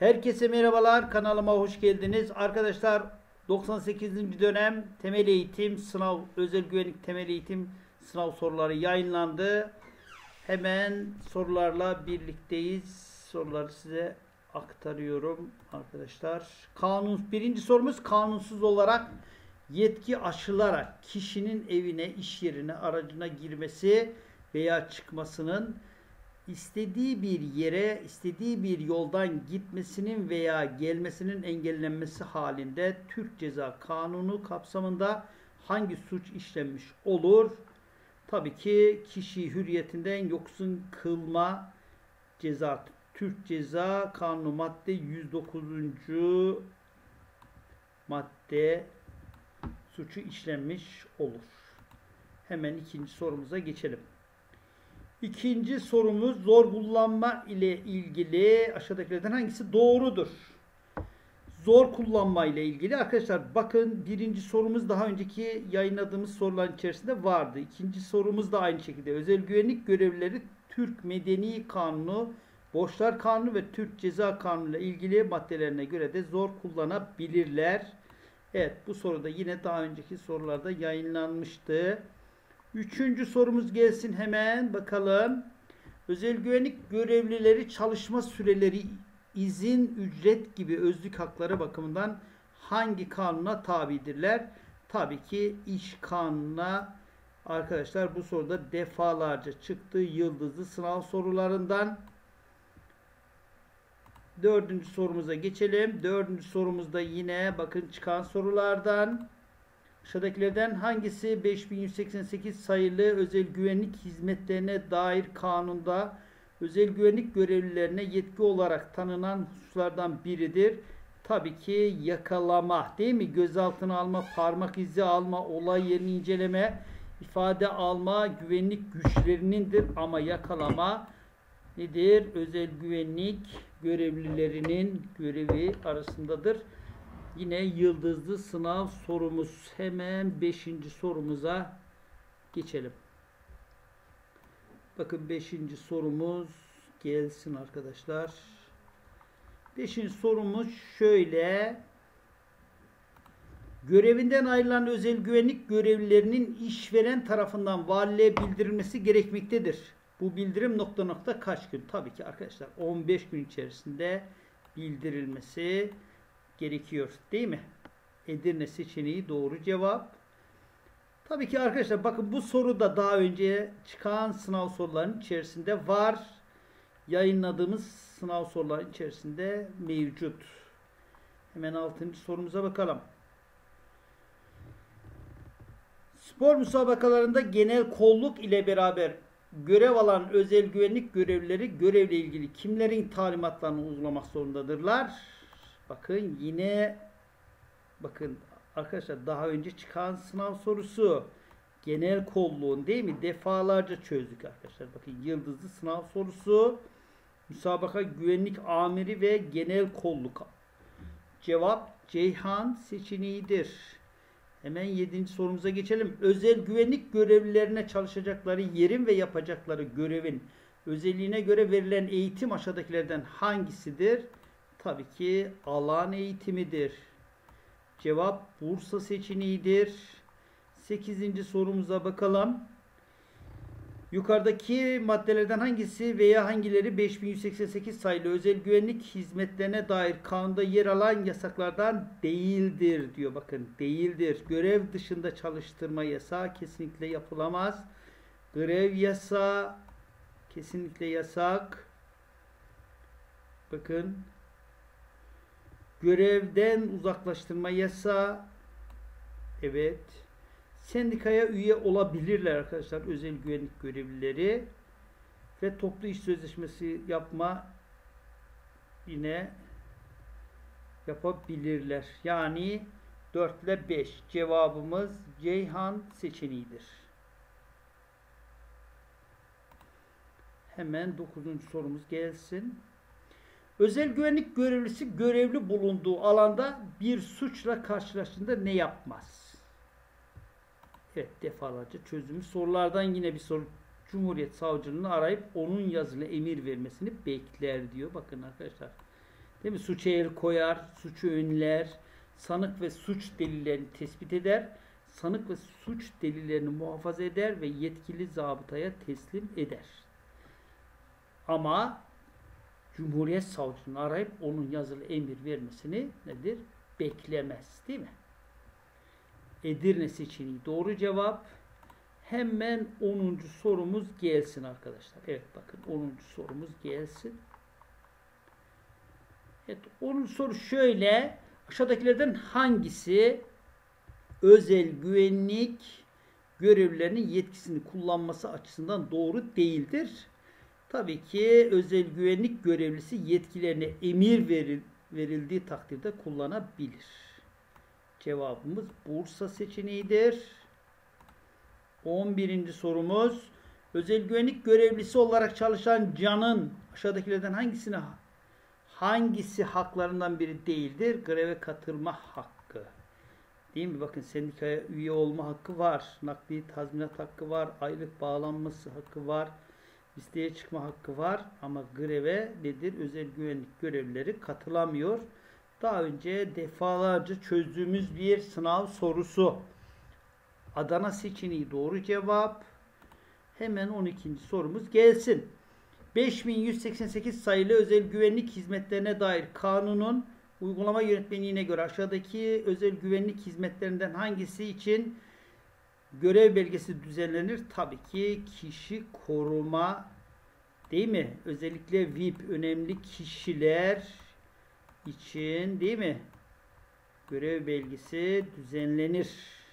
Herkese merhabalar, kanalıma hoş geldiniz. Arkadaşlar 98. dönem temel eğitim sınav, özel güvenlik temel eğitim sınav soruları yayınlandı. Hemen sorularla birlikteyiz. Soruları size aktarıyorum arkadaşlar. Birinci sorumuz, kanunsuz olarak yetki aşılarak kişinin evine, iş yerine, aracına girmesi veya çıkmasının, istediği bir yere, istediği bir yoldan gitmesinin veya gelmesinin engellenmesi halinde Türk Ceza Kanunu kapsamında hangi suç işlenmiş olur? Tabii ki kişiyi hürriyetinden yoksun kılma ceza. Türk Ceza Kanunu madde 109. madde suçu işlenmiş olur. Hemen ikinci sorumuza geçelim. İkinci sorumuz, zor kullanma ile ilgili aşağıdakilerden hangisi doğrudur? Zor kullanma ile ilgili arkadaşlar bakın, birinci sorumuz daha önceki yayınladığımız soruların içerisinde vardı. İkinci sorumuz da aynı şekilde. Özel güvenlik görevlileri Türk Medeni Kanunu, Borçlar Kanunu ve Türk Ceza Kanunu ile ilgili maddelerine göre de zor kullanabilirler. Evet, bu soruda yine daha önceki sorularda yayınlanmıştı. Üçüncü sorumuz gelsin, hemen bakalım. Özel güvenlik görevlileri çalışma süreleri, izin, ücret gibi özlük hakları bakımından hangi kanuna tabidirler? Tabii ki iş kanununa. Arkadaşlar bu soruda defalarca çıktı yıldızlı sınav sorularından. Dördüncü sorumuza geçelim. Dördüncü sorumuzda yine bakın çıkan sorulardan. Aşağıdakilerden hangisi 5188 sayılı özel güvenlik hizmetlerine dair kanunda özel güvenlik görevlilerine yetki olarak tanınan hususlardan biridir? Tabii ki yakalama, değil mi? Gözaltına alma, parmak izi alma, olay yerini inceleme, ifade alma güvenlik güçlerinindir ama yakalama nedir? Özel güvenlik görevlilerinin görevi arasındadır. Yine yıldızlı sınav sorumuz. Hemen 5. sorumuza geçelim. Bakın 5. sorumuz gelsin arkadaşlar. 5. sorumuz şöyle. Görevinden ayrılan özel güvenlik görevlilerinin işveren tarafından valiliğe bildirilmesi gerekmektedir. Bu bildirim ... kaç gün? Tabii ki arkadaşlar 15 gün içerisinde bildirilmesi gerekiyor, değil mi? Edirne seçeneği doğru cevap. Tabii ki arkadaşlar bakın, bu soru da daha önce çıkan sınav sorularının içerisinde var. Yayınladığımız sınav sorularının içerisinde mevcut. Hemen 6. sorumuza bakalım. Spor müsabakalarında genel kolluk ile beraber görev alan özel güvenlik görevlileri görevle ilgili kimlerin talimatlarını uygulamak zorundadırlar? Bakın yine bakın arkadaşlar, daha önce çıkan sınav sorusu genel kolluğun, değil mi? Defalarca çözdük arkadaşlar. Bakın yıldızlı sınav sorusu, müsabaka güvenlik amiri ve genel kolluk. Cevap Ceyhan seçeneğidir. Hemen 7. sorumuza geçelim. Özel güvenlik görevlilerine çalışacakları yerin ve yapacakları görevin özelliğine göre verilen eğitim aşağıdakilerden hangisidir? Tabii ki alan eğitimidir. Cevap Bursa seçeneğidir. 8. sorumuza bakalım. Yukarıdaki maddelerden hangisi veya hangileri 5188 sayılı özel güvenlik hizmetlerine dair kanunda yer alan yasaklardan değildir diyor. Bakın değildir. Görev dışında çalıştırma yasağı kesinlikle yapılamaz. Grev yasağı kesinlikle yasak. Bakın görevden uzaklaştırma yasağı, evet. Sendikaya üye olabilirler arkadaşlar özel güvenlik görevlileri ve toplu iş sözleşmesi yapma yine yapabilirler. Yani 4 ile 5 cevabımız Ceyhan seçeneğidir. Hemen 9. sorumuz gelsin. Özel güvenlik görevlisi görevli bulunduğu alanda bir suçla karşılaştığında ne yapmaz? Evet, defalarca çözümü sorulardan yine bir soru. Cumhuriyet Savcılığını arayıp onun yazılı emir vermesini bekler diyor. Bakın arkadaşlar, Değil mi? Suça el koyar, suçu önler, sanık ve suç delillerini tespit eder, sanık ve suç delillerini muhafaza eder ve yetkili zabıtaya teslim eder. Ama Cumhuriyet Savcısını arayıp onun yazılı emir vermesini nedir? Beklemez. Değil mi? Edirne seçeneği doğru cevap. Hemen 10. sorumuz gelsin arkadaşlar. Evet bakın 10. sorumuz gelsin. Evet 10. soru şöyle. Aşağıdakilerden hangisi özel güvenlik görevlilerinin yetkisini kullanması açısından doğru değildir? Tabii ki özel güvenlik görevlisi yetkilerine emir verildiği takdirde kullanabilir. Cevabımız Bursa seçeneğidir. 11. sorumuz. Özel güvenlik görevlisi olarak çalışan Can'ın aşağıdakilerden hangisi haklarından biri değildir? Greve katılma hakkı. Değil mi? Bakın sendikaya üye olma hakkı var. Nakli tazminat hakkı var. Aylık bağlanması hakkı var. Listeye çıkma hakkı var. Ama greve nedir? Özel güvenlik görevlileri katılamıyor. Daha önce defalarca çözdüğümüz bir sınav sorusu. Adana seçeneği doğru cevap. Hemen 12. sorumuz gelsin. 5188 sayılı özel güvenlik hizmetlerine dair kanunun uygulama yönetmeliğine göre aşağıdaki özel güvenlik hizmetlerinden hangisi için görev belgesi düzenlenir? Tabii ki kişi koruma, değil mi? Özellikle VIP önemli kişiler için, değil mi? Görev belgesi düzenlenir.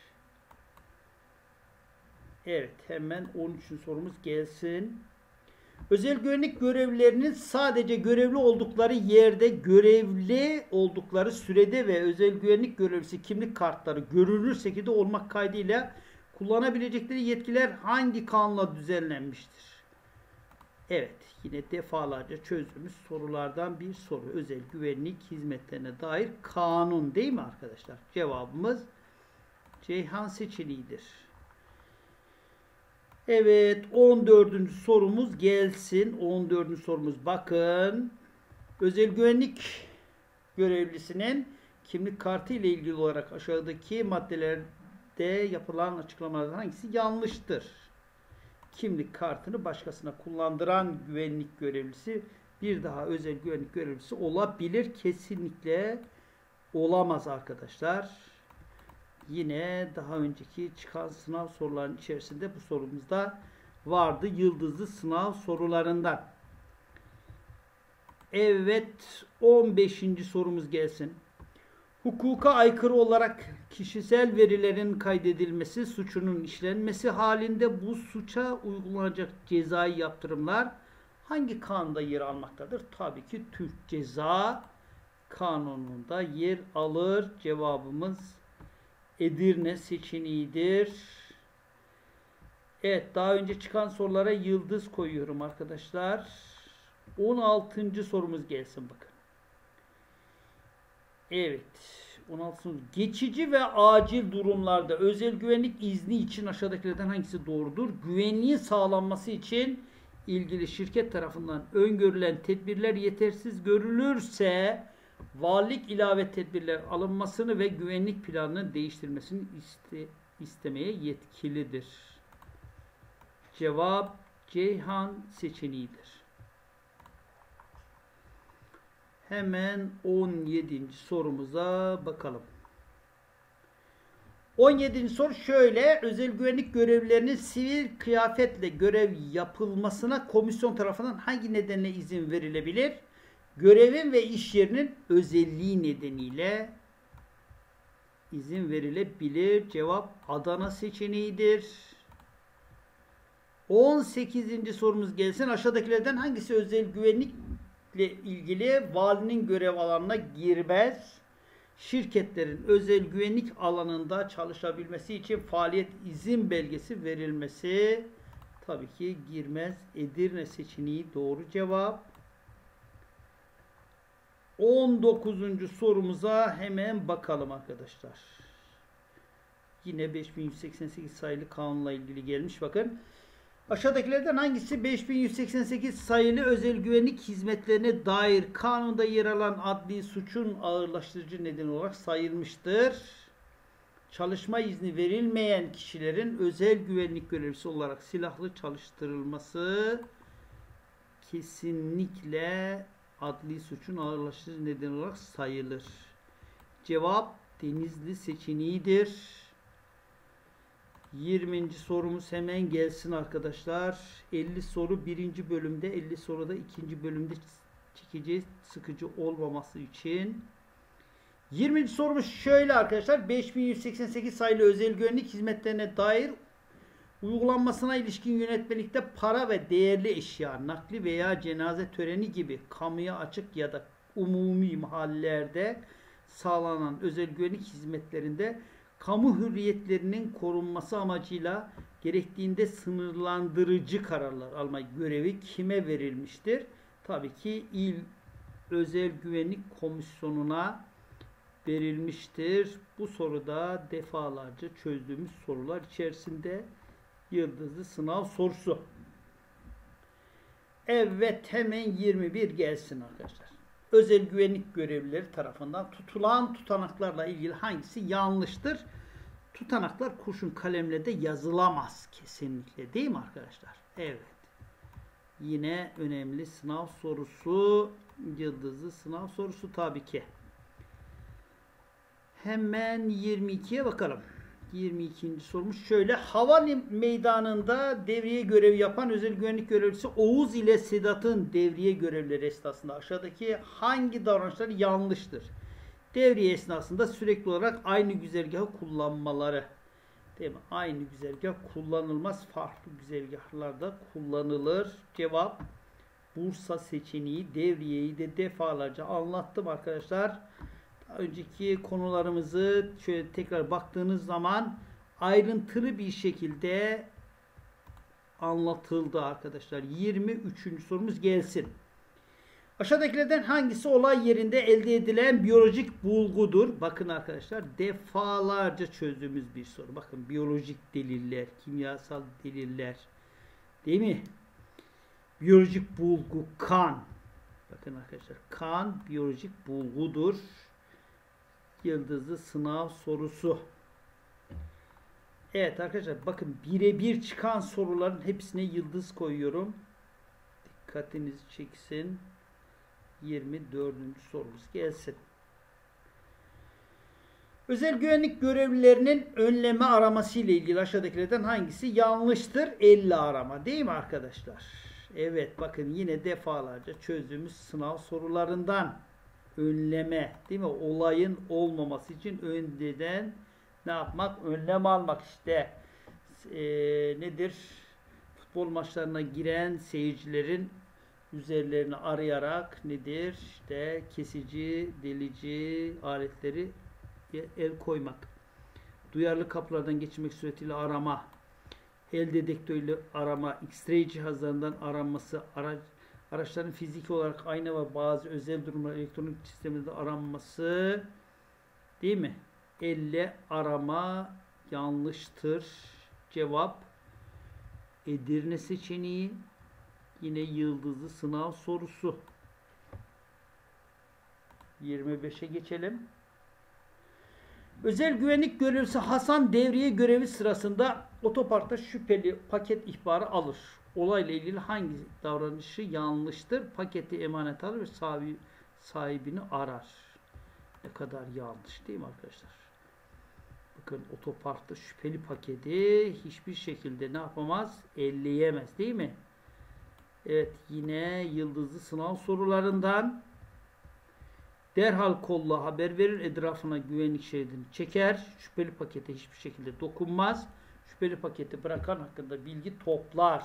Evet, hemen 13. sorumuz gelsin. Özel güvenlik görevlilerinin sadece görevli oldukları yerde, görevli oldukları sürede ve özel güvenlik görevlisi kimlik kartları görünür şekilde olmak kaydıyla kullanabilecekleri yetkiler hangi kanunla düzenlenmiştir? Evet, yine defalarca çözdüğümüz sorulardan bir soru. Özel güvenlik hizmetlerine dair kanun, değil mi arkadaşlar? Cevabımız Ceyhan seçeneğidir. Evet, 14. sorumuz gelsin. 14. sorumuz bakın. Özel güvenlik görevlisinin kimlik kartı ile ilgili olarak aşağıdaki maddelerde yapılan açıklamalardan hangisi yanlıştır? Kimlik kartını başkasına kullandıran güvenlik görevlisi bir daha özel güvenlik görevlisi olabilir. Kesinlikle olamaz arkadaşlar. Yine daha önceki çıkan sınav sorularının içerisinde bu sorumuzda vardı. Yıldızlı sınav sorularından. Evet, 15. sorumuz gelsin. Hukuka aykırı olarak kişisel verilerin kaydedilmesi, suçunun işlenmesi halinde bu suça uygulanacak cezai yaptırımlar hangi kanunda yer almaktadır? Tabii ki Türk Ceza Kanunu'nda yer alır. Cevabımız Edirne seçeneğidir. Evet, daha önce çıkan sorulara yıldız koyuyorum arkadaşlar. 16. sorumuz gelsin bakın. Evet, 16. sorumuz. Geçici ve acil durumlarda özel güvenlik izni için aşağıdakilerden hangisi doğrudur? Güvenliğin sağlanması için ilgili şirket tarafından öngörülen tedbirler yetersiz görülürse valilik ilave tedbirler alınmasını ve güvenlik planının değiştirilmesini istemeye yetkilidir. Cevap Ceyhan seçeneğidir. Hemen 17. sorumuza bakalım. 17. soru şöyle. Özel güvenlik görevlilerinin sivil kıyafetle görev yapılmasına komisyon tarafından hangi nedenle izin verilebilir? Görevin ve iş yerinin özelliği nedeniyle izin verilebilir. Cevap Adana seçeneğidir. 18. sorumuz gelsin. Aşağıdakilerden hangisi özel güvenlikle ilgili valinin görev alanına girmez? Şirketlerin özel güvenlik alanında çalışabilmesi için faaliyet izin belgesi verilmesi tabii ki girmez. Edirne seçeneği doğru cevap. 19. sorumuza hemen bakalım arkadaşlar. Yine 5188 sayılı kanunla ilgili gelmiş. Bakın. Aşağıdakilerden hangisi 5188 sayılı özel güvenlik hizmetlerine dair kanunda yer alan adli suçun ağırlaştırıcı nedeni olarak sayılmıştır? Çalışma izni verilmeyen kişilerin özel güvenlik görevlisi olarak silahlı çalıştırılması kesinlikle adli suçun ağırlaştırıcı nedeni olarak sayılır. Cevap Denizli seçeneğidir. 20. sorumuz hemen gelsin arkadaşlar. 50 soru 1. bölümde, 50 soru da 2. bölümde çekeceğiz, sıkıcı olmaması için. 20. sorumuz şöyle arkadaşlar. 5188 sayılı özel güvenlik hizmetlerine dair uygulanmasına ilişkin yönetmelikte para ve değerli eşya nakli veya cenaze töreni gibi kamuya açık ya da umumi mahallelerde sağlanan özel güvenlik hizmetlerinde kamu hürriyetlerinin korunması amacıyla gerektiğinde sınırlandırıcı kararlar alma görevi kime verilmiştir? Tabii ki İl Özel Güvenlik Komisyonu'na verilmiştir. Bu soruda defalarca çözdüğümüz sorular içerisinde yıldızlı sınav sorusu. Evet, hemen 21 gelsin arkadaşlar. Özel güvenlik görevlileri tarafından tutulan tutanaklarla ilgili hangisi yanlıştır? Tutanaklar kurşun kalemle de yazılamaz kesinlikle, değil mi arkadaşlar? Evet. Yine önemli sınav sorusu, yıldızlı sınav sorusu tabii ki. Hemen 22'ye bakalım. 22. sorumuz şöyle. Hava meydanında devriye görevi yapan özel güvenlik görevlisi Oğuz ile Sedat'ın devriye görevleri esnasında aşağıdaki hangi davranışları yanlıştır? Devriye esnasında sürekli olarak aynı güzergahı kullanmaları. Değil mi? Aynı güzergah kullanılmaz. Farklı güzergahlarda kullanılır. Cevap Bursa seçeneği. Devriyeyi de defalarca anlattım arkadaşlar. Önceki konularımızı şöyle tekrar baktığınız zaman ayrıntılı bir şekilde anlatıldı arkadaşlar. 23. sorumuz gelsin. Aşağıdakilerden hangisi olay yerinde elde edilen biyolojik bulgudur? Bakın arkadaşlar, defalarca çözdüğümüz bir soru. Bakın, biyolojik deliller, kimyasal deliller, değil mi? Biyolojik bulgu kan. Bakın arkadaşlar, kan biyolojik bulgudur. Yıldızlı sınav sorusu. Evet arkadaşlar, bakın birebir çıkan soruların hepsine yıldız koyuyorum. Dikkatinizi çeksin. 24. sorumuz gelsin. Özel güvenlik görevlilerinin önleme araması ile ilgili aşağıdakilerden hangisi yanlıştır? 50 arama, değil mi arkadaşlar? Evet, bakın yine defalarca çözdüğümüz sınav sorularından. Önleme, değil mi? Olayın olmaması için önceden ne yapmak? Önlem almak işte. Nedir? Futbol maçlarına giren seyircilerin üzerlerini arayarak nedir? İşte kesici, delici aletleri el koymak. Duyarlı kapılardan geçirmek suretiyle arama. El dedektörüyle arama. X-ray cihazlarından aranması. Araçların fiziki olarak ayna ve bazı özel durumlar elektronik sisteminde aranması, değil mi? Elle arama yanlıştır. Cevap Edirne seçeneği. Yine yıldızlı sınav sorusu. 25'e geçelim. Özel güvenlik görevlisi Hasan devriye görevi sırasında otoparkta şüpheli paket ihbarı alır. Olayla ilgili hangi davranışı yanlıştır? Paketi emanet alır ve sahibini arar. Ne kadar yanlış, değil mi arkadaşlar? Bakın, otoparkta şüpheli paketi hiçbir şekilde ne yapamaz? Elleyemez, değil mi? Evet, yine yıldızlı sınav sorularından. Derhal kolla haber verir, etrafına güvenlik şeridini çeker. Şüpheli pakete hiçbir şekilde dokunmaz. Şüpheli paketi bırakan hakkında bilgi toplar.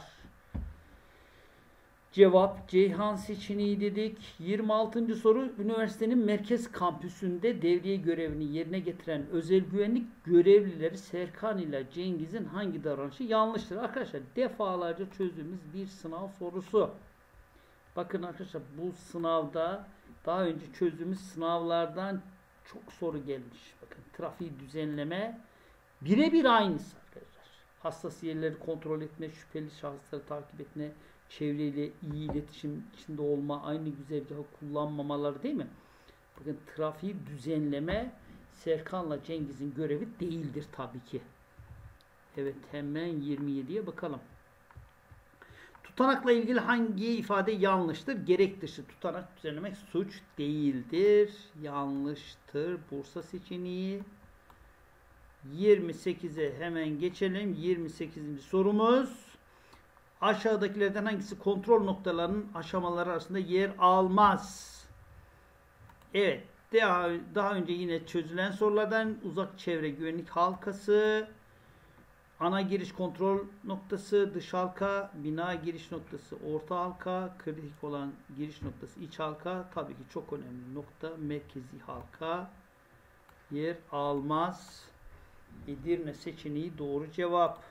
Cevap Ceyhan seçeneği dedik. 26. soru. Üniversitenin merkez kampüsünde devriye görevini yerine getiren özel güvenlik görevlileri Serkan ile Cengiz'in hangi davranışı yanlıştır? Arkadaşlar, defalarca çözdüğümüz bir sınav sorusu. Bakın arkadaşlar, bu sınavda daha önce çözdüğümüz sınavlardan çok soru gelmiş. Bakın, trafiği düzenleme birebir aynısı arkadaşlar. hassas yerleri kontrol etme, şüpheli şahısları takip etme, çevreyle iyi iletişim içinde olma, aynı güzergahı kullanmamaları değil mi? Bakın trafiği düzenleme Serkan'la Cengiz'in görevi değildir tabii ki. Evet, hemen 27'ye bakalım. Tutanakla ilgili hangi ifade yanlıştır? Gerek dışı tutanak düzenlemek suç değildir. Yanlıştır. Bursa seçeneği. 28'e hemen geçelim. 28. sorumuz. Aşağıdakilerden hangisi kontrol noktalarının aşamaları arasında yer almaz? Evet. Daha önce yine çözülen sorulardan uzak çevre güvenlik halkası, ana giriş kontrol noktası, dış halka, bina giriş noktası, orta halka, kritik olan giriş noktası, iç halka, tabii ki çok önemli nokta, merkezi halka yer almaz. Edirne seçeneği doğru cevap.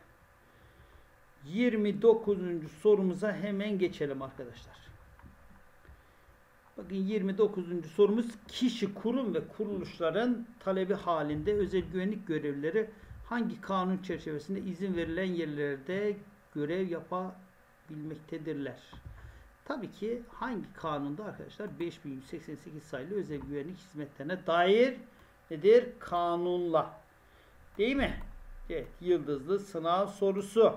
29. sorumuza hemen geçelim arkadaşlar. Bakın 29. sorumuz kişi, kurum ve kuruluşların talebi halinde özel güvenlik görevlileri hangi kanun çerçevesinde izin verilen yerlerde görev yapabilmektedirler? Tabii ki hangi kanunda arkadaşlar? 5188 sayılı özel güvenlik hizmetlerine dair nedir? Kanunla. Değil mi? Evet, yıldızlı sınav sorusu.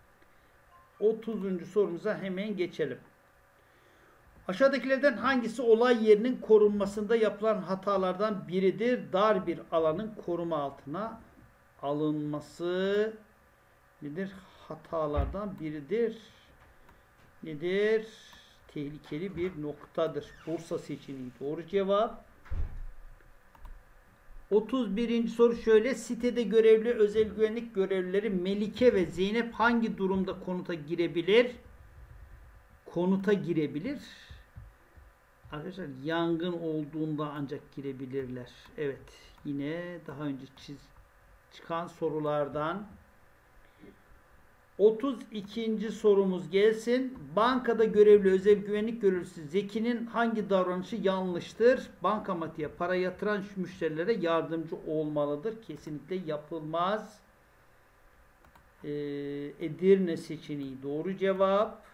30. sorumuza hemen geçelim. Aşağıdakilerden hangisi olay yerinin korunmasında yapılan hatalardan biridir? Dar bir alanın koruma altına alınması nedir? Hatalardan biridir. Nedir? Tehlikeli bir noktadır. Bursa seçeneği doğru cevap. 31. soru şöyle. Sitede görevli özel güvenlik görevlileri Melike ve Zeynep hangi durumda konuta girebilir? Konuta girebilir. Arkadaşlar yangın olduğunda ancak girebilirler. Evet. Yine daha önce çıkan sorulardan 32. sorumuz gelsin. Bankada görevli özel güvenlik görevlisi Zeki'nin hangi davranışı yanlıştır? Bankamatiğe para yatıran müşterilere yardımcı olmalıdır. Kesinlikle yapılmaz. Edirne seçeneği doğru cevap.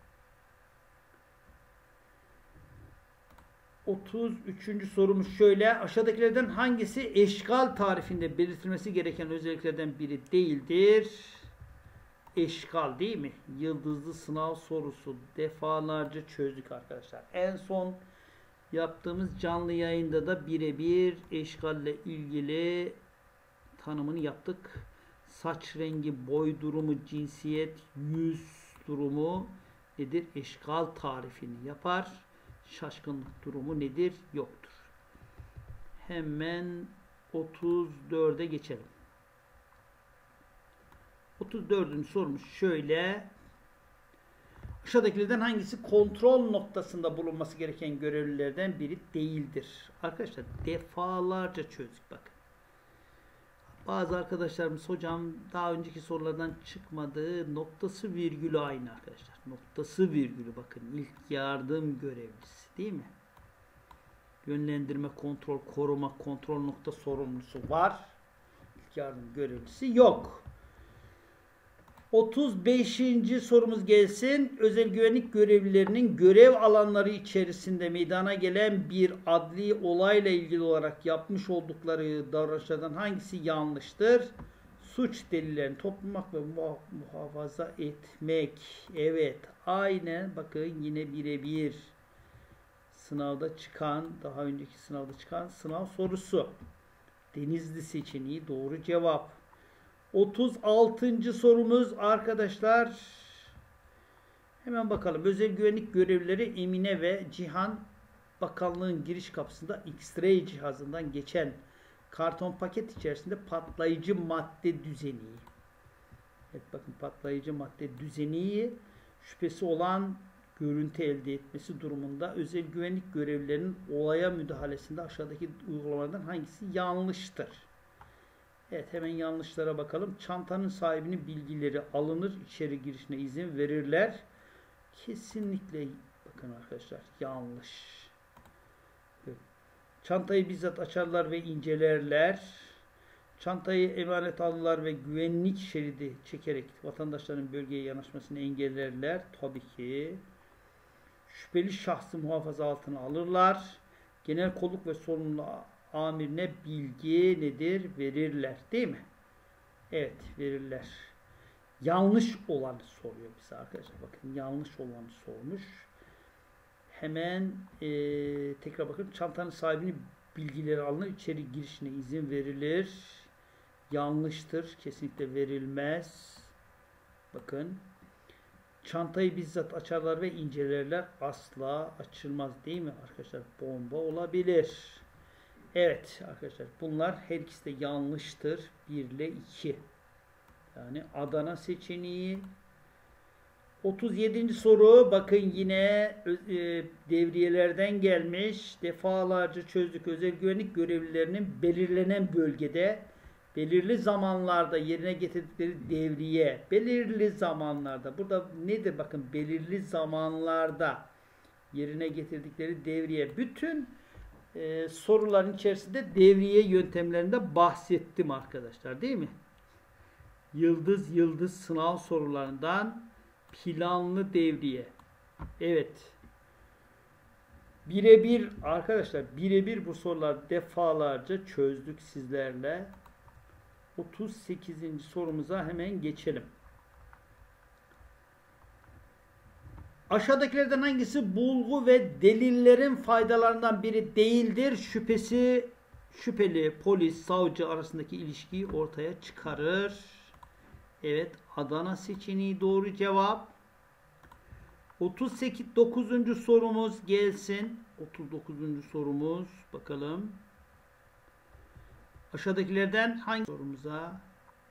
33. sorumuz şöyle. Aşağıdakilerden hangisi eşgal tarifinde belirtilmesi gereken özelliklerden biri değildir? Eşgal değil mi? Yıldızlı sınav sorusu. Defalarca çözdük arkadaşlar. En son yaptığımız canlı yayında da birebir eşgalle ilgili tanımını yaptık. Saç rengi, boy durumu, cinsiyet, yüz durumu nedir? Eşgal tarifini yapar. Şaşkınlık durumu nedir? Yoktur. Hemen 34'e geçelim. 34. sorumuz şöyle. Aşağıdakilerden hangisi kontrol noktasında bulunması gereken görevlilerden biri değildir? Arkadaşlar defalarca çözdük bakın. Bazı arkadaşlarımız hocam daha önceki sorulardan çıkmadı. Noktası virgülü aynı arkadaşlar. Noktası virgülü bakın. İlk yardım görevlisi değil mi? Yönlendirme, kontrol, koruma, kontrol nokta sorumlusu var. İlk yardım görevlisi yok. 35. sorumuz gelsin. Özel güvenlik görevlilerinin görev alanları içerisinde meydana gelen bir adli olayla ilgili olarak yapmış oldukları davranışlardan hangisi yanlıştır? Suç delillerini toplamak ve muhafaza etmek. Evet, aynen bakın yine birebir sınavda çıkan, daha önceki sınavda çıkan sınav sorusu. Denizli seçeneği doğru cevap. 36. sorumuz arkadaşlar. Hemen bakalım. Özel güvenlik görevlileri Emine ve Cihan bakanlığın giriş kapısında X-ray cihazından geçen karton paket içerisinde patlayıcı madde düzeni. Evet bakın patlayıcı madde düzeni şüphesi olan görüntü elde etmesi durumunda özel güvenlik görevlilerinin olaya müdahalesinde aşağıdaki uygulamalardan hangisi yanlıştır? Evet hemen yanlışlara bakalım. Çantanın sahibinin bilgileri alınır, içeri girişine izin verirler. Kesinlikle bakın arkadaşlar yanlış. Evet. Çantayı bizzat açarlar ve incelerler. Çantayı emanet alırlar ve güvenlik şeridi çekerek vatandaşların bölgeye yanaşmasını engellerler. Tabii ki. Şüpheli şahsı muhafaza altına alırlar. Genel kolluk ve sorumlu amirine bilgi nedir? Verirler. Değil mi? Evet, verirler. Yanlış olanı soruyor bize arkadaşlar. Bakın yanlış olanı sormuş. Hemen tekrar bakın. Çantanın sahibinin bilgileri alınır. İçeri girişine izin verilir. Yanlıştır. Kesinlikle verilmez. Bakın. Çantayı bizzat açarlar ve incelerler. Asla açılmaz değil mi arkadaşlar? Bomba olabilir. Evet arkadaşlar. Bunlar her ikisi de yanlıştır. 1 ile 2. Yani Adana seçeneği. 37. soru. Bakın yine devriyelerden gelmiş. Defalarca çözdük. Özel güvenlik görevlilerinin belirlenen bölgede belirli zamanlarda yerine getirdikleri devriye. Belirli zamanlarda. Burada nedir? Bakın belirli zamanlarda yerine getirdikleri devriye. Bütün soruların içerisinde devriye yöntemlerinde bahsettim arkadaşlar. Değil mi? Yıldız yıldız sınav sorularından planlı devriye. Evet. Birebir arkadaşlar, birebir bu sorular defalarca çözdük sizlerle. 38. sorumuza hemen geçelim. Aşağıdakilerden hangisi bulgu ve delillerin faydalarından biri değildir? Şüpheli polis, savcı arasındaki ilişkiyi ortaya çıkarır. Evet, Adana seçeneği doğru cevap. 39. sorumuz gelsin. 39. sorumuz bakalım. Aşağıdakilerden hangi sorumuza?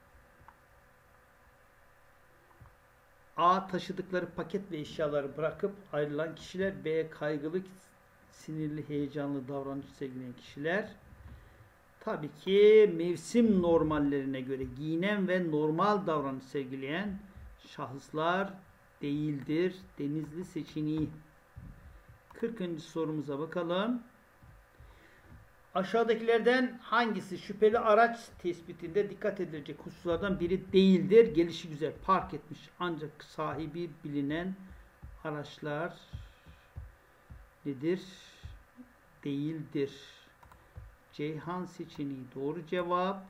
A. Taşıdıkları paket ve eşyaları bırakıp ayrılan kişiler. B. Kaygılı, sinirli, heyecanlı davranış sergileyen kişiler. Tabii ki mevsim normallerine göre giyinen ve normal davranış sergileyen şahıslar değildir. Denizli seçeneği. 40. sorumuza bakalım. Aşağıdakilerden hangisi şüpheli araç tespitinde dikkat edilecek hususlardan biri değildir? Gelişi güzel park etmiş ancak sahibi bilinen araçlar nedir? Değildir. Ceyhan seçeneği doğru cevap.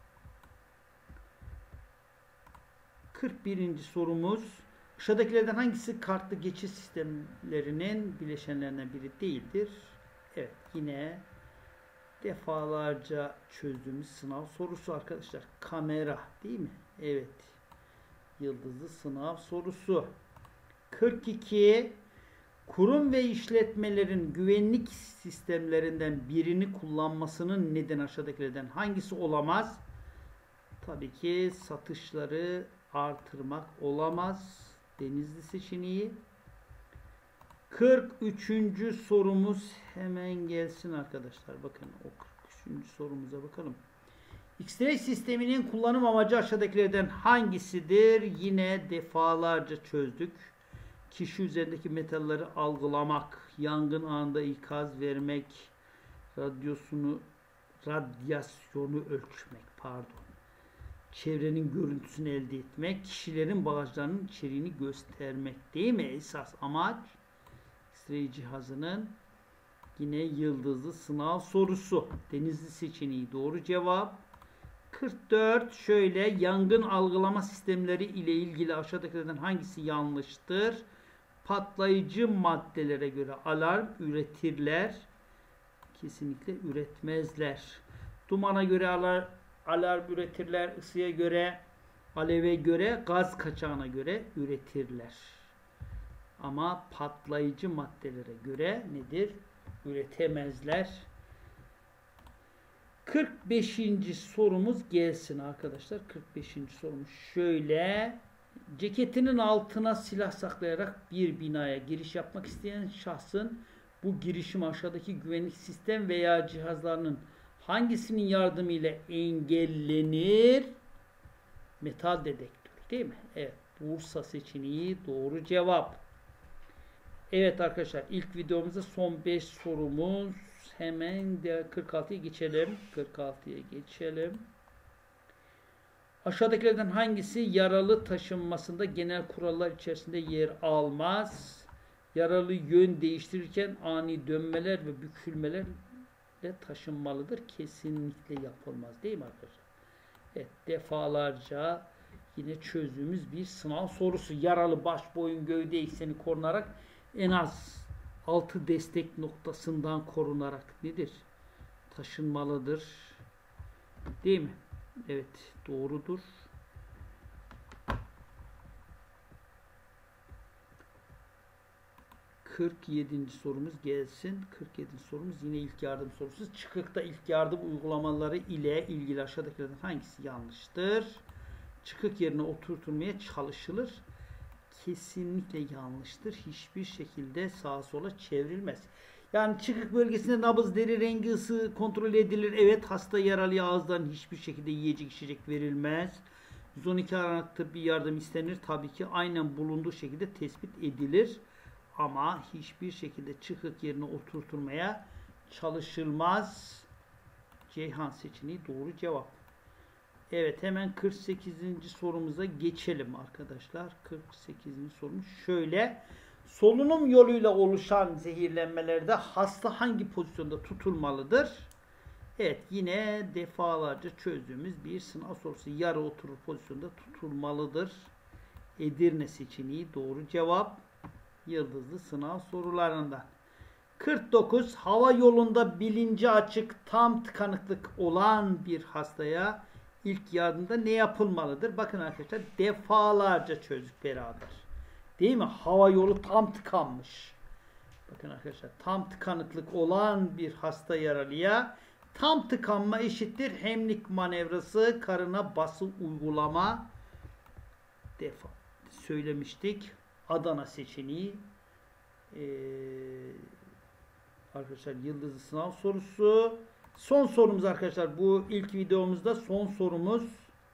41. sorumuz. Aşağıdakilerden hangisi kartlı geçiş sistemlerinin bileşenlerinden biri değildir? Evet, yine defalarca çözdüğümüz sınav sorusu arkadaşlar. Kamera değil mi? Evet. Yıldızlı sınav sorusu. 42. Kurum ve işletmelerin güvenlik sistemlerinden birini kullanmasının neden aşağıdakilerden hangisi olamaz? Tabii ki satışları artırmak olamaz. Denizli seçeneği. 43. sorumuz hemen gelsin arkadaşlar. Bakın o 43. sorumuza bakalım. X-ray sisteminin kullanım amacı aşağıdakilerden hangisidir? Yine defalarca çözdük. Kişi üzerindeki metalleri algılamak, yangın anında ikaz vermek, radyasyonu ölçmek, çevrenin görüntüsünü elde etmek, kişilerin bagajlarının içeriğini göstermek değil mi? Esas amaç X-ray cihazının. Yine yıldızlı sınav sorusu. Denizli seçeneği doğru cevap. 44. Şöyle, yangın algılama sistemleri ile ilgili aşağıdakilerden hangisi yanlıştır? Patlayıcı maddelere göre alarm üretirler. Kesinlikle üretmezler. Dumana göre alarm üretirler. Isıya göre, aleve göre, gaz kaçağına göre üretirler. Ama patlayıcı maddelere göre nedir? Üretemezler. 45. sorumuz gelsin arkadaşlar. 45. sorumuz şöyle. Ceketinin altına silah saklayarak bir binaya giriş yapmak isteyen şahsın bu girişim aşağıdaki güvenlik sistem veya cihazlarının hangisinin yardımıyla engellenir? Metal dedektörü değil mi? Evet. Bursa seçeneği doğru cevap. Evet arkadaşlar, ilk videomuzda son 5 sorumuz. Hemen de 46'ya geçelim. 46'ya geçelim. Aşağıdakilerden hangisi yaralı taşınmasında genel kurallar içerisinde yer almaz? Yaralı yön değiştirirken ani dönmeler ve bükülmelerle taşınmalıdır. Kesinlikle yapılmaz değil mi arkadaşlar? Evet, defalarca yine çözdüğümüz bir sınav sorusu. Yaralı baş, boyun, gövde ekseni korunarak en az 6 destek noktasından korunarak nedir? Taşınmalıdır. Değil mi? Evet, doğrudur. ...47. sorumuz gelsin. 47. sorumuz yine ilk yardım sorusu. Çıkıkta ilk yardım uygulamaları ile ilgili aşağıdakilerden hangisi yanlıştır? Çıkık yerine oturtulmaya çalışılır. Kesinlikle yanlıştır. Hiçbir şekilde sağa sola çevrilmez. Yani çıkık bölgesinde nabız, deri rengi, ısı kontrol edilir. Evet, hasta yaralıya ağızdan hiçbir şekilde yiyecek içecek verilmez. 112 aranak tıbbi yardım istenir. Tabii ki aynen bulunduğu şekilde tespit edilir. Ama hiçbir şekilde çıkık yerine oturtulmaya çalışılmaz. Ceyhan seçeneği doğru cevap. Evet, hemen 48. sorumuza geçelim arkadaşlar. 48. sorumuz şöyle. Solunum yoluyla oluşan zehirlenmelerde hasta hangi pozisyonda tutulmalıdır? Evet, yine defalarca çözdüğümüz bir sınav sorusu. Yarı oturur pozisyonda tutulmalıdır. Edirne seçeneği doğru cevap. Yıldızlı sınav sorularından. 49. Hava yolunda bilinci açık tam tıkanıklık olan bir hastaya ilk yardımda ne yapılmalıdır? Bakın arkadaşlar, defalarca çözdük beraber. Değil mi? Hava yolu tam tıkanmış. Bakın arkadaşlar, tam tıkanıklık olan bir hasta yaralıya tam tıkanma eşittir hemlik manevrası, karına bası uygulama. Söylemiştik. Adana seçeneği. Arkadaşlar, yıldızlı sınav sorusu. Son sorumuz arkadaşlar. Bu ilk videomuzda son sorumuz.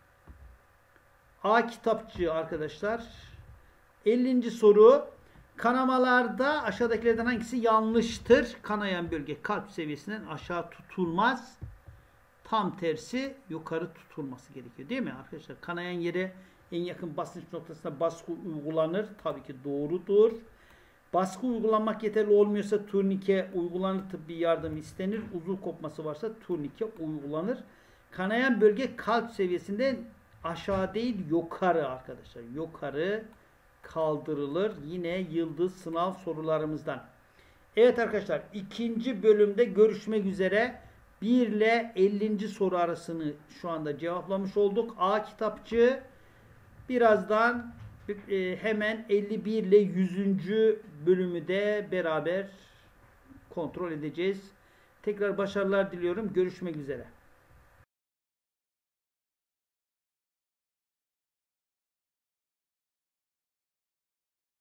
A kitapçı arkadaşlar. 50. soru. Kanamalarda aşağıdakilerden hangisi yanlıştır? Kanayan bölge kalp seviyesinden aşağı tutulmaz. Tam tersi yukarı tutulması gerekiyor. Değil mi arkadaşlar? Kanayan yere en yakın basınç noktasına baskı uygulanır. Tabii ki doğrudur. Baskı uygulanmak yeterli olmuyorsa turnike uygulanır, tıbbi yardım istenir. Uzuv kopması varsa turnike uygulanır. Kanayan bölge kalp seviyesinden aşağı değil yukarı arkadaşlar. Yukarı kaldırılır. Yine yıldız sınav sorularımızdan. Evet arkadaşlar, ikinci bölümde görüşmek üzere. 1 ile 50. soru arasını şu anda cevaplamış olduk. A kitapçı. Birazdan hemen 51 ile 100. bölümü de beraber kontrol edeceğiz. Tekrar başarılar diliyorum. Görüşmek üzere.